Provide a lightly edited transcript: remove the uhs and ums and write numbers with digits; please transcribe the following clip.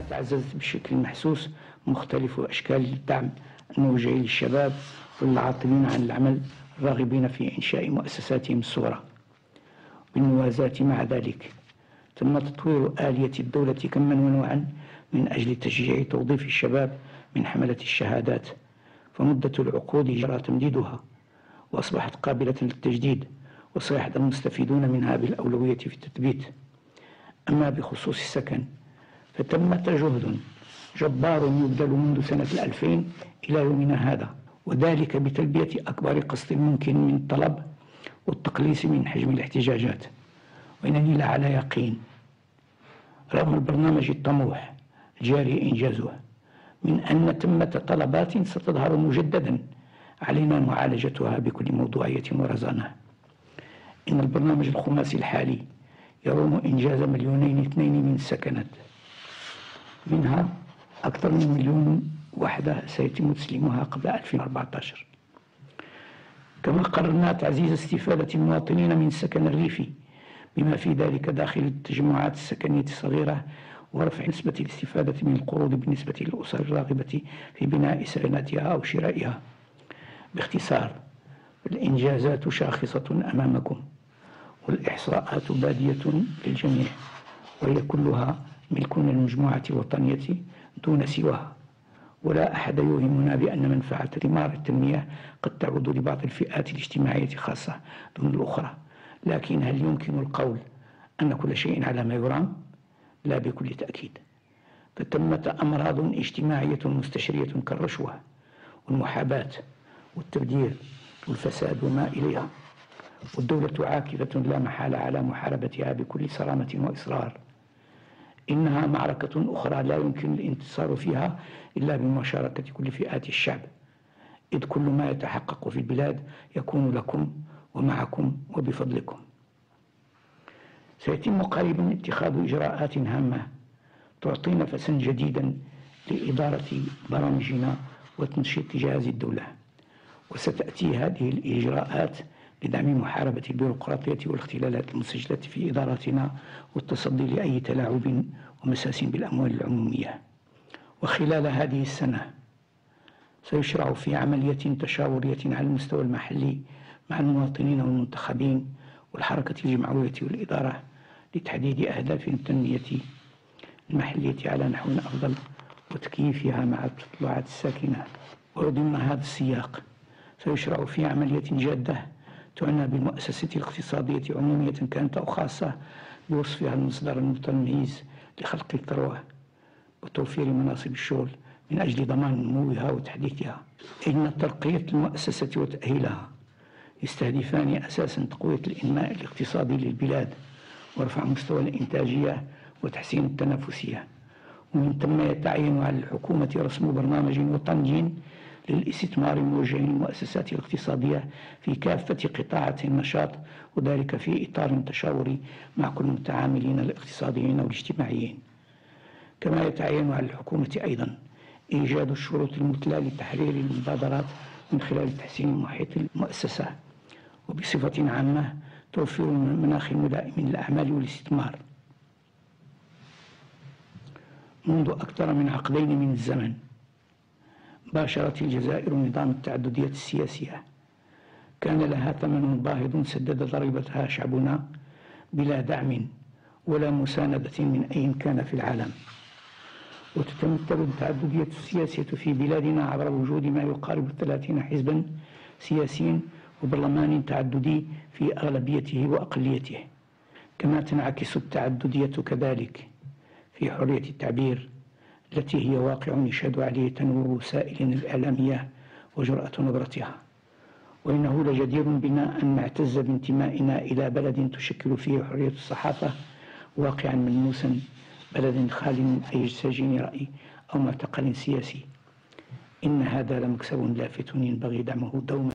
تعززت بشكل محسوس مختلف أشكال الدعم الموجه للشباب والعاطلين عن العمل الراغبين في إنشاء مؤسساتهم الصغرى. بالموازاة مع ذلك تم تطوير آلية الدولة كما ونوعا من أجل تشجيع توظيف الشباب من حملة الشهادات، فمدة العقود جرى تمديدها وأصبحت قابلة للتجديد، وسيحظى المستفيدون منها بالأولوية في التثبيت. أما بخصوص السكن فتم جهد جبار يبذل منذ سنة 2000 إلى يومنا هذا، وذلك بتلبية أكبر قسط ممكن من الطلب والتقليص من حجم الاحتجاجات. وإنني لعلى يقين رغم البرنامج الطموح الجاري إنجازه من أن ثمة طلبات ستظهر مجددا علينا معالجتها بكل موضوعية ورزانة. إن البرنامج الخماسي الحالي يروم إنجاز 2 مليون من السكنات، منها أكثر من 1 مليون وحدة سيتم تسليمها قبل 2014. كما قررنا تعزيز استفادة المواطنين من السكن الريفي بما في ذلك داخل التجمعات السكنية الصغيرة، ورفع نسبة الاستفادة من القروض بالنسبة للأسر الراغبة في بناء سكناتها أو شرائها. باختصار، الإنجازات شاخصة أمامكم والإحصاءات بادية للجميع، وهي كلها ملكنا المجموعة الوطنية دون سواها، ولا أحد يوهمنا بأن منفعة ثمار التنمية قد تعود لبعض الفئات الاجتماعية خاصة دون الأخرى. لكن هل يمكن القول أن كل شيء على ما يرام؟ لا بكل تأكيد، فثمة أمراض اجتماعية مستشرية كالرشوة والمحاباة والتبذير والفساد وما إليها، والدولة عاكفة لا محالة على محاربتها بكل صرامة وإصرار. إنها معركة أخرى لا يمكن الانتصار فيها إلا بمشاركة كل فئات الشعب، إذ كل ما يتحقق في البلاد يكون لكم ومعكم وبفضلكم. سيتم قريبا اتخاذ إجراءات هامة تعطي نفسا جديدا لإدارة برامجنا وتنشيط جهاز الدولة، وستأتي هذه الإجراءات لدعم محاربة البيروقراطية والاختلالات المسجلة في إداراتنا والتصدي لأي تلاعب ومساس بالأموال العمومية. وخلال هذه السنة سيشرع في عملية تشاورية على المستوى المحلي مع المواطنين والمنتخبين والحركة الجمعوية والإدارة لتحديد أهداف التنمية المحلية على نحو أفضل وتكييفها مع التطلعات الساكنة. وضمن هذا السياق سيشرع في عملية جادة تعنى بالمؤسسة الاقتصادية عمومية كانت أو خاصة بوصفها المصدر المتميز لخلق الثروة وتوفير مناصب الشغل من أجل ضمان نموها وتحديثها. إن ترقية المؤسسة وتأهيلها يستهدفان أساسا تقوية الإنماء الاقتصادي للبلاد ورفع مستوى الإنتاجية وتحسين التنافسية، ومن ثم يتعين على الحكومة رسم برنامج وطني للاستثمار الموجه للمؤسسات الاقتصادية في كافة قطاعات النشاط، وذلك في إطار تشاوري مع كل المتعاملين الاقتصاديين والاجتماعيين. كما يتعين على الحكومة أيضا إيجاد الشروط المثلى لتحرير المبادرات من خلال تحسين محيط المؤسسة، وبصفة عامة توفير المناخ الملائم للأعمال والاستثمار. منذ أكثر من عقدين من الزمن باشرت الجزائر نظام التعددية السياسية، كان لها ثمن باهظ سدد ضريبتها شعبنا بلا دعم ولا مساندة من أي كان في العالم. وتتمثل التعددية السياسية في بلادنا عبر وجود ما يقارب 30 حزبا سياسيا وبرلمان تعددي في أغلبيته وأقليته. كما تنعكس التعددية كذلك في حرية التعبير التي هي واقع يشهد عليه تنوير وسائل الإعلامية وجرأة نبرتها. وإنه لجدير بنا أن نعتز بانتمائنا إلى بلد تشكل فيه حرية الصحافة واقعا ملموسا، بلد خال من أي سجين رأي أو معتقل سياسي. إن هذا لمكسب لافت ينبغي دعمه دوما.